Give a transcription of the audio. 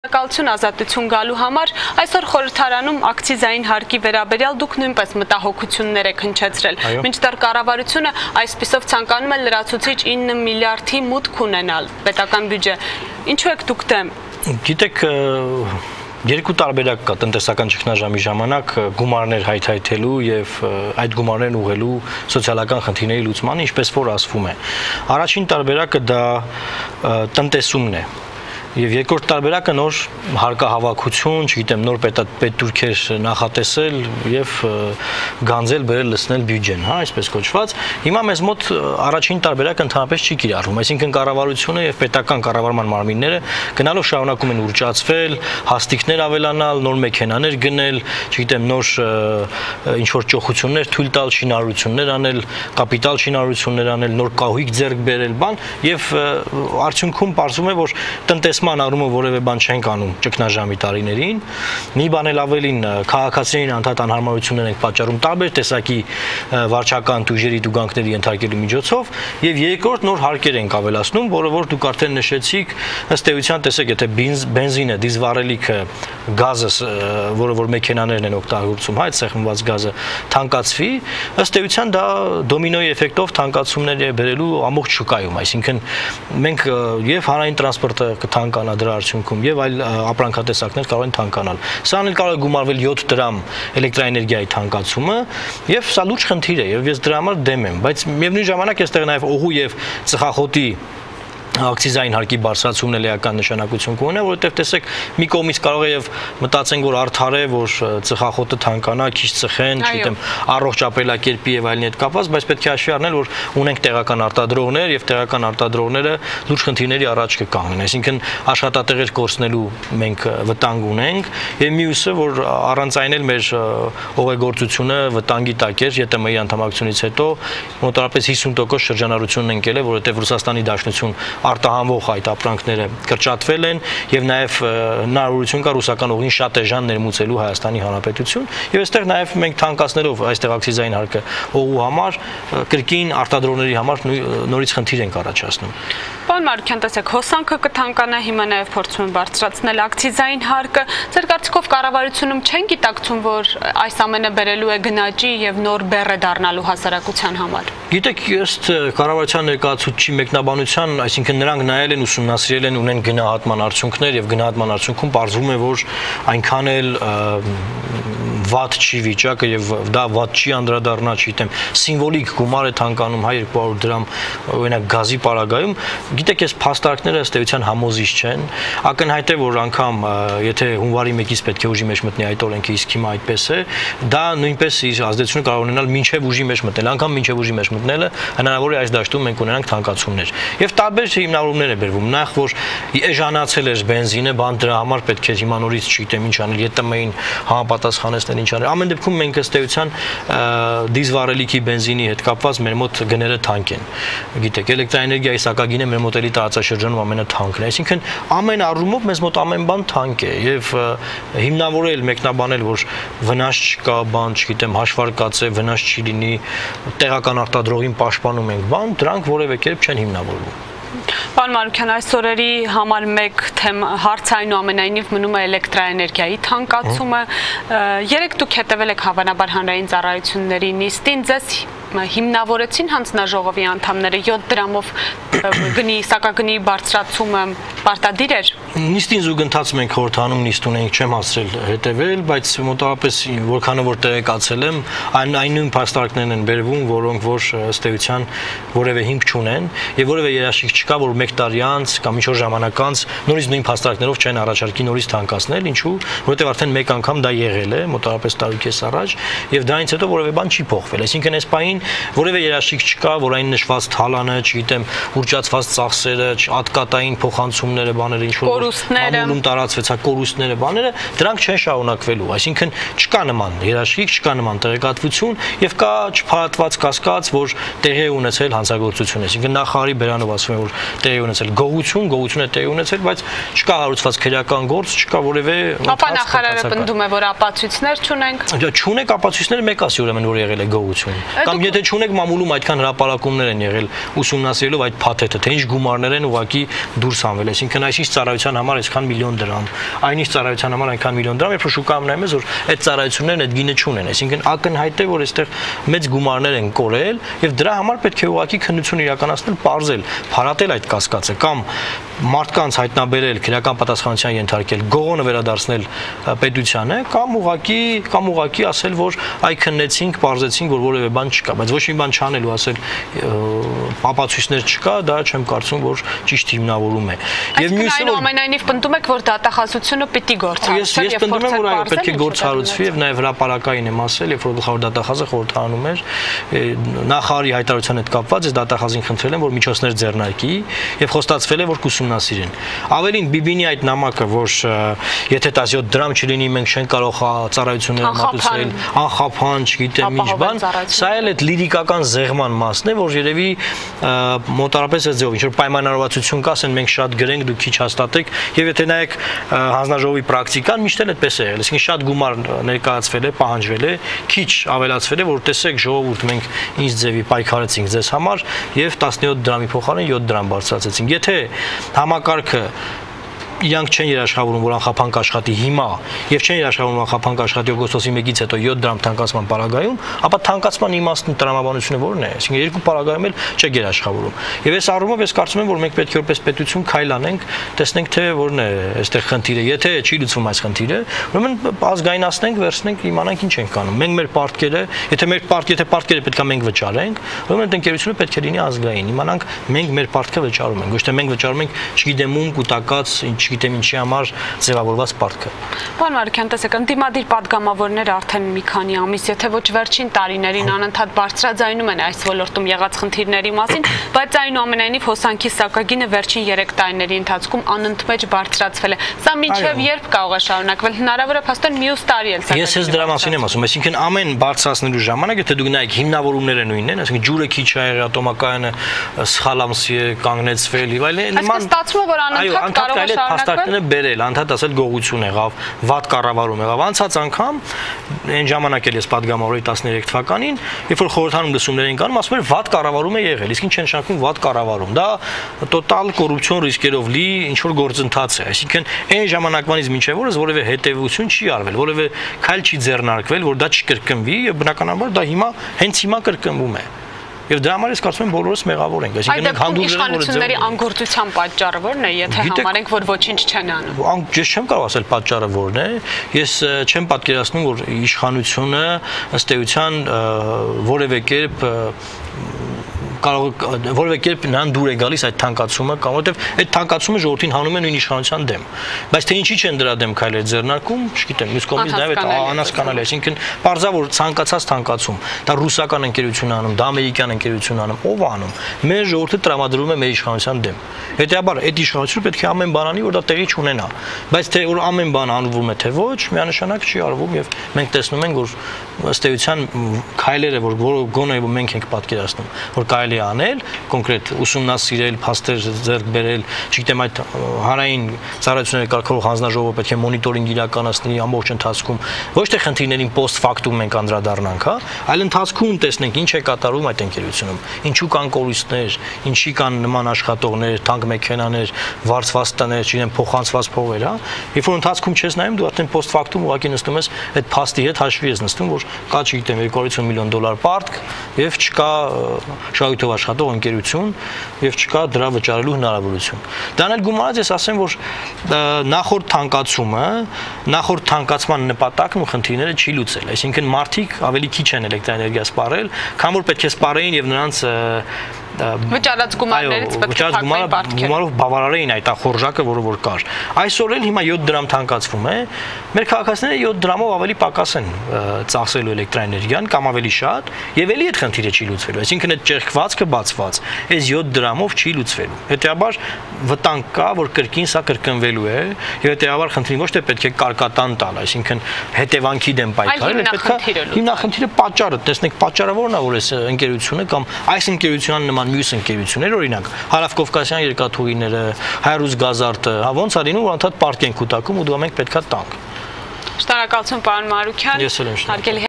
Շնորհակալություն ազատություն գալու համար այսօր խորհրդարանում ակցիզային հարկի վերաբերյալ դուք նույնպես մտահոգություններ եք հնչեցրել։ Մինչդեռ կառավարությունը այսպիսով ցանկանում է լրացուցիչ 9 միլիարդի մուտք ունենալ պետական բյուջե։ Ինչու եք դուք դեմ։ Գիտեք, երկու տարբերակ կա տնտեսական ճգնաժամի ժամանակ գումարներ հայթայթելու եւ այդ գումարներն ուղղելու սոցիալական խնդիրների լուծմանը, ինչպես որ ասվում է։ Առաջին տարբերակը դա տնտեսումն է։ Եվ երկրորդ տարբերակը նոր հարկահավաքություն, չգիտեմ, նոր պետտուրքեր նախատեսել եւ գանձել բերել լցնել բյուջեն, հա, այսպես կոչված։ Հիմա մեզ մոտ առաջին տարբերակը ընդհանրապես չի կիրառվում, այսինքն կառավարությունը եւ պետական կառավարման մարմինները գնալով շարունակում են ուռճացվել, հաստիկներ ավելանալ, նոր մեքենաներ գնել, չգիտեմ, նոր ինչ որ ճոխություններ թույլ տալ, շինարարություններ անել, կապիտալ շինարարություններ անել, նոր կահույք ձեռք բերել, բան եւ արդյունքում պարզվում է, որ տնտեսման առումով որևէ բան չենք անում ճգնաժամի տարիներին, մի բան էլ ավելին քաղաքացիներին անդադ անհարմարություններ ենք պատճառում տարբեր տեսակի վարչական տույժերի տուգանքների ենթարկելու միջոցով եւ երկրորդ նոր հարկեր ենք ավելացնում, որը որ դուք արդեն նշեցիք, ըստ էության տեսեք, եթե բենզինը, դիզվառելիքը, գազը, որը որ մեքենաներն են օգտագործում, հա, այդ սեղմված գազը թանկացվի, ըստ էության դա դոմինոյի էֆեկտով թանկացումներ է բերելու ամբողջ շուկայում, այսինքն մենք եւ հանրային տրանսպորտը կթանկանա դրա արդյունքում եւ այլ ապրանքատեսակներ կարող են թանկանալ։ Սա էլ կարող է գումարվել 7 դրամ էլեկտրաէներգիայի թանկացումը եւ սա լուրջ խնդիր է եւ ես դրա համար դեմ եմ, բայց միևնույն ժամանակ այստեղ նաեւ օղու եւ ծխախոտի ակցիզային հարկի բարձրացումն էլ էական նշանակություն կունենա, որովհետև տեսեք, մի կողմից կարող է եւ մտածենք, որ արդար է, որ ծխախոտը թանկանա, քիչ ծխեն, չգիտեմ, առողջ ապրելակերպի եւ այլնի հետ կապված, բայց պետք է հաշվի առնել, որ ունենք տեղական արտադրողներ եւ տեղական արտադրողները լուրջ խնդիրների առաջ կկանգնեն, այսինքն աշխատատեղեր կորցնելու մենք վտանգ ունենք եւ մյուսը, որ առանց այն էլ մեր օղեգործությունը վտանգի տակ էր, ԵՏՄ-ի անդամակցությունից հետո մոտավորապես 50% շրջանառությունն ընկել է, որովհետև Ռուսաստանի Դաշնություն արտահանվող այդ ապրանքները կրճատվել են եւ նաեւ հնարավորություն կա ռուսական օղին շատ էժան ներմուծելու Հայաստանի Հանրապետություն եւ այստեղ նաեւ մենք թանկացնելով այստեղ ակցիզային հարկը օղու համար կրկին արտադրողների համար նորից խնդիր ենք առաջացնում։ Պարոն Մարուքյան, տեսեք, հոսանքը կթանկանա, հիմա նաեւ փորձում են բարձրացնել ակցիզային հարկը։ Ձեր կարծիքով կառավարությունում չեն գիտակցում, որ այս ամենը բերելու է գնաճի եւ նոր բեռ է դառնալու հասարակության համար։ Գիտեք, ըստ կառավարության ներկայացուցիչի մեկնաբանության, այսինքն նրանք նայել են, ուսումնասիրել են, ունեն գնահատման արդյունքներ եւ գնահատման արդյունքում պարզվում է, որ այնքան էլ վատ չի վիճակը եւ դա վատ չի անդրադառնա, չգիտեմ, սիմվոլիկ գումար է թանկանում, հա 200 դրամ օրինակ գազի պարագայում, գիտեք, այս փաստարկները ըստ էության համոզիչ չեն, ակնհայտ է, որ անգամ եթե հունվարի 1-ից պետք է ուժի մեջ մտնի այդ օրենքը, իսկ հիմա այդպես է, դա նույնպես իր ազդեցությունը կարող ունենալ մինչեւ ուժի մեջ մտնել, անգամ մինչեւ ուժի մեջ մտնելը հնարավոր է այս դաշտում մենք ունենանք թանկացումներ եւ տարբեր հիմնավորումներ է բերվում, նախ որ էժանացել էր բենզինը, բան դրա համար պետք է հիմա նորից չգիտեմ ինչ անել, ԵՏՄ-ին համապատասխանեցնել ինչ անել, ամեն դեպքում մենք ըստ էության դիզվառելիքի բենզինի հետ կապված մեր մոտ գները թանկ են, գիտեք, էլեկտրաէներգիայի սակագինը մեր մոտ էլի տարածաշրջանում ամենաթանկն է, այսինքն ամեն առումով մեզ մոտ ամեն բան թանկ է եւ հիմնավորել, մեկնաբանել, որ վնաս չկա, բան, չգիտեմ, հաշվարկած է, վնաս չի լինի, տեղական արտադրողին պաշտպանում ենք, բան, դրանք որևէ կերպ չեն հիմնավորվում։ Պարոն Մարուքյան, այս օրերի համար մեկ հարց այնուամենայնիվ մնում է էլեկտրաէներգիայի թանկացումը։ Երեք դուք հետևել եք հավանաբար հանրային ծառայությունների նիստին, ձեզ հիմնավորեցին հանձնաժողովի անդամները 7 դրամով սակագնի բարձրացումը պարտադիր էր։ Նիստին զուգընթաց մենք խորհրդանում նիստ ունենք, չեմ հասցրել հետևել, բայց մոտավորապես որքանով որ տեղեկացել եմ, այն նույն փաստարկներն են բերվում, որոնք որ ըստ էության որևէ հիմք չունեն եւ որևէ երաշխիք չկա, որ 1 տարի անց կամ ինչ-որ ժամանակ անց նորից նույն փաստարկներով չեն առաջարկի նորից թանկացնել, ինչու, որովհետեւ արդեն մեկ անգամ դա եղել է, մոտավորապես տարուկես առաջ, եւ դրանից հետո որևէ բան չի փոխվել, այսինքն այս պահին որևէ երաշխիք չկա, որ այն նշված թալանը, չգիտեմ, ուռճացված ծախսերը, ատկատային փոխանցումները, բաները ինչ որ ամուլում տարածվեցա կորուստները, բաները, դրանք չեն շարունակվելու, այսինքն չկա նման երաշխիք, չկա նման տեղեկատվություն եւ կա չփարատված կասկած, որ տեղի է ունեցել հանցագործություն, այսինքն նախարարի բերանով ասում է, որ տեղի է ունեցել գողություն է տեղի ունեցել, բայց չկա հարուցված քրեական գործ, չկա որևէ Ապա նախարարը պնդում է, որ ապացույցներ չունենք։ Չունեք ապացույցները, մեկ ասի ուրեմն որ եղել է գողություն։ Կամ եթե չունեք մամուլում այդքան հրապարակումներ են եղել ուսումնասիրելով այդ փաթեթը, թե ինչ գումարներ են ուղղակի դուրս հանվել, այսինքն այսինչ ծառայության ծառայության համար այսքան միլիոն դրամ, այնինչ ծառայության համար այնքան միլիոն դրամ, երբ որ շուկայում նայում ես, որ այդ ծառայություններն այդ գինը չունեն, այսինքն ակնհայտ է, որ այստեղ մեծ գումարներ են կորել եւ դրա համար պետք է ուղղակի քննություն իրականացնել, պարզել, փարատել այդ կասկածը կամ մարդկանց հայտնաբերել, քրեական պատասխանատվության ենթարկել, գողոնը վերադարձնել պետությանը կամ ուղղակի ասել, որ այ քննեցինք, պարզեցինք, որ որևէ բան չկա, բայց ոչ մի բան չանելու, ասել ապացույցներ չկա, դա չեմ կարծում, որ ճիշտ հիմնավորում է։ Եվ մյուսը որ այնուամենայնիվ պնդում եք, որ դատախազությունը պիտի գործառույթի, ես պնդում եմ, որ այո, պետք է գործառույթի եւ նաեւ հրապարակային եմ ասել, երբ որ գլխավոր դատախազը խորհրդանում էր նախարարի հայտարարության հետ կապված, ես դատախազին խնդրել եմ, որ միջոցներ ձեռնարկի եւ խոստացվել է, որ կուսումնասիրեն։ Ավելին բիբինի այդ նամակը, որ եթե 17 դրամ չլինի, մենք չենք կարող ծառայությունները մատուցել, անխափան, չգիտեմ ինչ բան, սա էլ այդ լիրիկական զեղման մասն է, որ երևի մոտարապես այս ձևով ինչ որ պայմանավորվածություն կա, ասեն մենք շատ գրենք, դուք քիչ հաստատեք, եւ եթե նայեք հանձնաժողովի պրակտիկան, միշտ էլ այդպես է եղել, այսինքն շատ գումար ներկայացվել է, պահանջվել է, քիչ ավելացվել է, որ տեսեք ժողովուրդ, մենք ինչ ձևի պայքարեցինք ձեզ համար եւ 17 դրամի փոխարեն 7 դրամ բարձրացեցինք։ Եթե համակարգը իրանք չեն երաշխավորում, որ անխափանք աշխատի հիմա եւ չեն երաշխավորում անխափանք աշխատի օգոստոսի 1-ից հետո 7 դրամ թանկացման պարագայում, ապա թանկացման իմաստն տրամաբանությունը որն է, այսինքն երկու պարագայում էլ չեք երաշխավորում։ Եվ այս առումով ես կարծում եմ, որ մենք պետք է որպես պետություն քայլ անենք, տեսնենք թե որն է այստեղ խնդիրը։ Եթե չի լուծվում այս խնդիրը, ուրեմն ազգայնացնենք, վերցնենք, իմանանք ինչ ենք անում։ Մենք մեր պարտքերը, եթե պարտքերը պետք է մենք վճարենք, ուրեմն այդ ընկերությունը պետք է լինի ազգային։ Իմանանք մենք մեր պարտքը վճարում ենք, ոչ թե մենք վճարում ենք, չգիտեմ ում կուտակած, գիտեմ ինչի համար ձևավորված պարտքը։ Պարոն Մարուքյան, տեսեք, ընդդիմադիր պատգամավորները արդեն մի քանի ամիս, եթե ոչ վերջին տարիներին անընդհատ բարձրաձայնում են այս ոլորտում եղած խնդիրների մասին, բայց այնուամենայնիվ հոսանքի սակագինը վերջին 3 տարիների ընթացքում անընդմեջ բարձրացվել է։ Սա մինչև երբ կարող է շարունակվել, հնարավոր է փաստորեն մյուս տարի էլ սակագինը։ Ես ես դրա մասին եմ ասում, այսինքն ամեն բարձրացնելու ժամանակ, եթե դուք նայեք հիմնավորումները նույնն են, այսինքն ջուրը քիչ է եղել, ատոմակայանը սխալամսի է կանգնեցվել եւ այլն, նման ստացվում է, որ անընդհատ կարող է շարունակվել բերել, անդադ ասել գողություն եղավ, վատ կառավարում եղավ։ Անցած անգամ այն ժամանակ էլ ես պատգամավորի 13 թվականին, երբ որ խորհրդանում լսումներ էին կանում, ասում էր վատ կառավարում է եղել, իսկ ինչ են նշանակում վատ կառավարում։ Դա տոտալ կոռուպցիոն ռիսկերով լի ինչ որ գործընթաց է, այսինքն այն ժամանակվանից մինչև օրս որևէ հետևություն չի արվել, որևէ քայլ չի ձեռնարկվել, որ դա չկրկնվի եւ բնականաբար դա հենց հիմա կրկնվում է։ Եվ դրա համար ես կարծում եմ բոլորս մեղավոր ենք, այսինքն մենք հանդուրժել ենք, որ իշխանությունների անգործության պատճառը որն է, եթե համարենք, որ ոչինչ չեն անում։ Ես չեմ կարող ասել պատճառը որն է, ես չեմ պատկերացնում, որ իշխանությունը ըստ էության որևէ կերպ որևէ կերպ նրան դուր է գալիս այդ թանկացումը, կամ որովհետև այդ թանկացումը ժողովրդին հանում է նույն իշխանության դեմ։ Բայց թե ինչի չեն դրա դեմ քայլեր ձեռնարկում, չգիտեմ, մյուս կողմից նաև այդ անհասկանալի է, այսինքն պարզավոր ցանկացած թանկացում, դա ռուսական ընկերությունն անում, դա ամերիկյան ընկերությունն անում, ով անում։ Մեր ժողովուրդը տրամադրվում է մեր իշխանության դեմ։ Հետեւաբար այդ իշխանությունը պետք է ամեն բան անի, որ դա տեղի չունենա։ Բայց թե որ ամեն բան անվում է թե ոչ, միանշանակ չի արվում եւ մենք տեսնում ենք, որ ըստ էության քայլերը, որ գոնե մենք ենք պատկերացնում, որ կարելի է անել, կոնկրետ ուսումնասիրել, փաստեր ձեռք բերել, չգիտեմ, այդ հանրային ծառայությունների կարգավորող հանձնաժողովը պետք է մոնիտորինգ իրականացնի ամբողջ ընթացքում, ոչ թե խնդիրներին post factum մենք անդրադառնանք, հա, այլ ընթացքում տեսնենք ինչ է կատարում այդ ընկերությունում, ինչու կան կորուստներ, ինչի կան նման աշխատողներ, թանկ մեքենաներ, վարձված տներ, չգիտեմ, փոխանցված փողեր, հա, երբ որ ընթացքում չես նայում, դու արդեն post factum ուղղակի նստում ես այդ փաստի հետ հաշվի ես նստում, որ կա, չգիտեմ, 250 միլիոն դոլար պարտք եւ չկա շահույթով աշխատող ընկերություն եւ չկա դրա վճարելու հնարավորություն։ Դրան էլ գումարած ես ասեմ, որ նախորդ թանկացման նպատակն ու խնդիրները չի լուծել, այսինքն մարդիկ ավելի քիչ են էլեկտրաէներգիա սպառել, քան որ պետք է սպառեին եւ նրանց վճարած գումարներից պետք է փակվեն պարտքեր։ Գումարով բավարարեին այդ ախորժակը, որը որ կար։ Այսօր էլ հիմա 7 դրամ թանկացվում է։ Մեր քաղաքացիները 7 դրամով ավելի պակաս են ծախսելու էլեկտրաէներգիան կամ ավելի շատ, եւ էլի այդ խնդիրը չի լուծվելու։ Այսինքն այդ ճեղքվածքը բացված, այս 7 դրամով չի լուծվելու։ Հետեւաբար վտանգ կա, որ կրկին սա կրկնվելու է, եւ հետեւաբար խնդրին ոչ թե պետք է կարկատան տալ, այսինքն հետևանքի դեմ պայքարել, պետք է հիմնախնդիրը պատճառը, տեսնենք պատճառը որն է, որ այս ընկերությունը կամ այս ընկերության նման մյուս ընկերություններ, օրինակ Հարավկովկասյան երկաթուղիները, Հայրուզ գազարտը, հա ոնց է լինում, որ անդադ պարտք են կուտակում ու դու մենք պետքա տանք։ Շնորհակալություն, պարոն Մարուքյան։ Ես էլ եմ շնորհակալ։